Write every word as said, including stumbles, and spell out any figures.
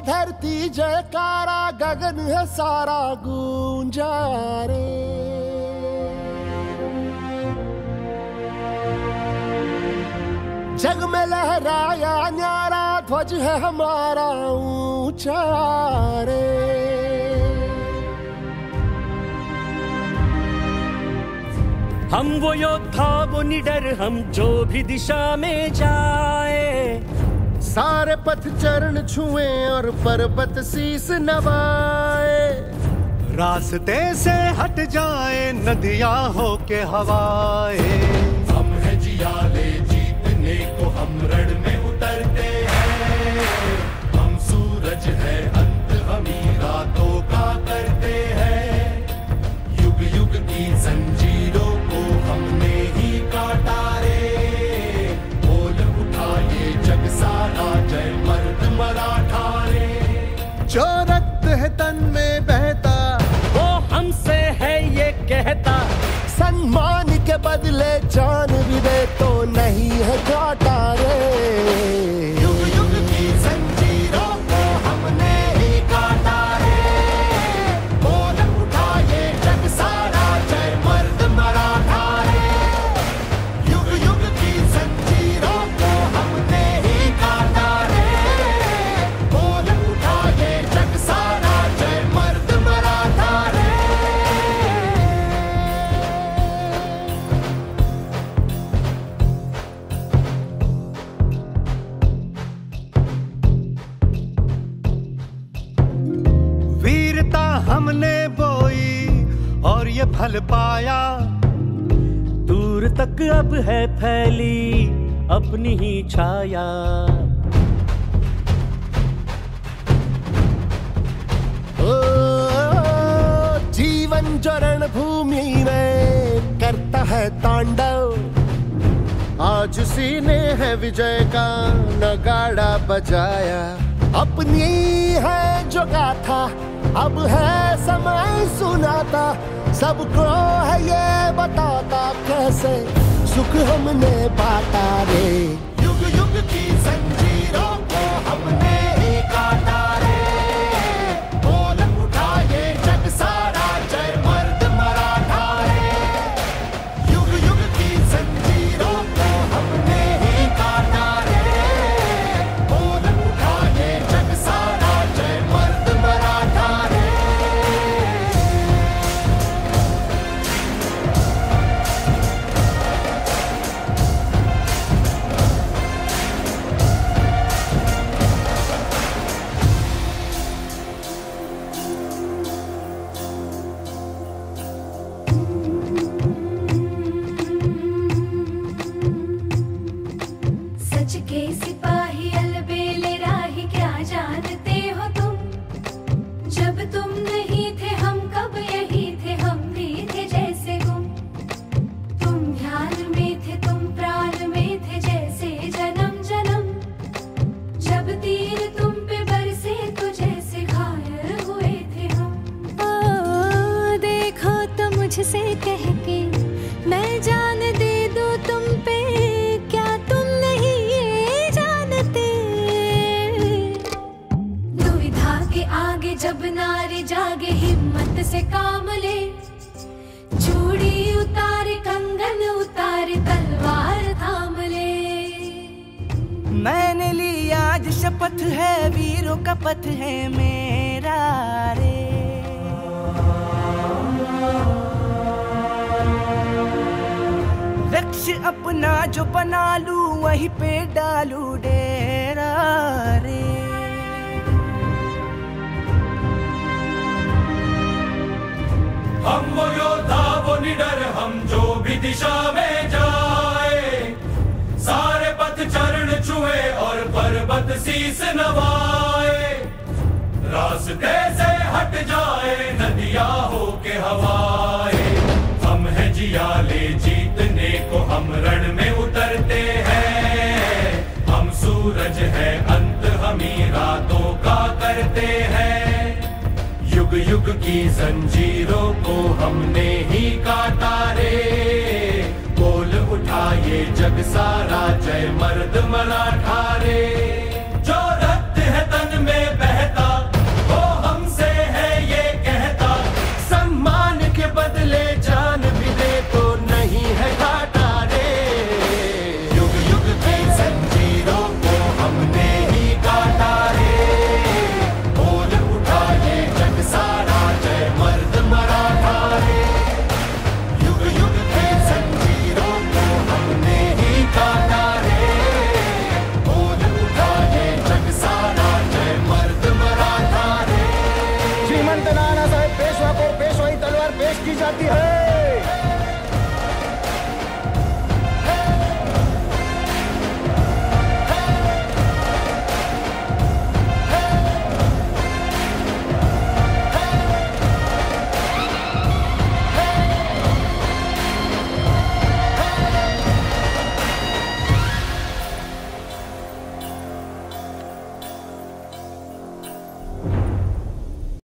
धरती जयकारा, गगन है सारा गूंजा रे। जग में लहराया न्यारा ध्वज है हमारा ऊंचा रे। हम वो योद्धा वो निडर, हम जो भी दिशा में जाए, सारे पथ चरण छुए और पर्वत शीस नवाए। रास्ते से हट जाए नदियां हो के हवाए। हम है जियाले जीतने को, हम रण में उतरते हैं। हम सूरज है अंत, हम ही रातों का करते हैं। युग युग की जंजीरों को हमने ही काटा रे। बोल उठा ये जग सारा, जय मर्द मराठा रे। जो रक्त है तन में बहता, वो हमसे है ये कहता। सम्मान के बदले जान भी दे तो नहीं है घाटा रे। युग युग की जंजीरों को हमने ही काटा रे। बोल उठा ये जग सारा, जय मर्द मराठा रे। युग युग की जंजीरों को हमने ही काटा रे। बोल उठा ये जग सारा, जय मर्द मराठा रे। वीरता हमने बोई और ये फल पाया। दूर तक अब है फैली अपनी ही छाया। ओ, जीवन जो रणभूमि में करता है तांडव, आज उसी ने है विजय का नगाड़ा बजाया। अपनी है जो गाथा, अब है समय सुनाता। सबको है ये बताता, कैसे सुख हमने बांटा रे। युग युग की जंजीरों को हमने ही काटा रे। बोल उठा ये जग सारा, जय मर्द मराठा रे। युग युग की जंजीरों को हमने ही काटा रे। बोल उठा ये जग सारा, जय मर्द मराठा रे। सच के सिपाही अलबेले राही, क्या जानते हो तुम? जब तुम नहीं थे हम कब यही थे, हम भी थे जैसे गुम। तुम ध्यान में थे, तुम प्राण में थे, जैसे जन्म जन्म। जब तीर तुम पे बरसे तो जैसे घायल हुए थे हम। ओ देखो तो मुझसे कह के मैं जान दे दूं तुम पे, क्या तुम नहीं ये जानते? दुविधा के आगे जब नारी जागे, हिम्मत से काम ले। चूड़ी उतारे, कंगन उतारे, तलवार थाम ले। मैंने ली आज शपथ है, वीरों का पथ है मेरा रे। लक्ष्य अपना जो बना लूं, वहीं पे डालू डेरा रे। हम वो योद्धा वो निडर, हम जो भी दिशा में जाए। सारे पथ चरण छुए और पर्वत शीस नवाए। रास्ते से हट जाए नदियां हो के हवाए। हम है जियाले जीतने को, हम रण में उतरते हैं। हम सूरज है अंत, हम ही रातों का करते हैं। युग युग की जंजीरों को हमने ही काटा रे। बोल उठा ये जग सारा, जय मर्द मराठा रे।